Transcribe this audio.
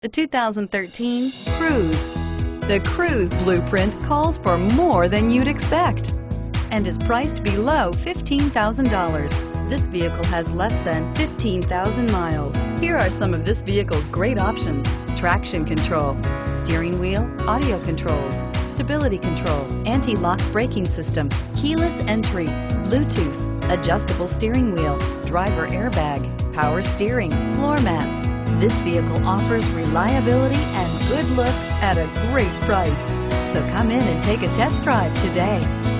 The 2013 Cruze. The Cruze blueprint calls for more than you'd expect and is priced below $15,000. This vehicle has less than 15,000 miles. Here are some of this vehicle's great options: traction control, steering wheel audio controls, stability control, anti-lock braking system, keyless entry, Bluetooth, adjustable steering wheel, driver airbag, power steering, floor mats. This vehicle offers reliability and good looks at a great price. So come in and take a test drive today.